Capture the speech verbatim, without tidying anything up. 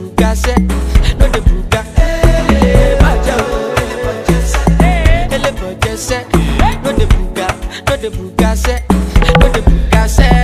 buga se, no de buga. Eh, baja o, ele boje se, no de buga, no de buga se, no de buga se.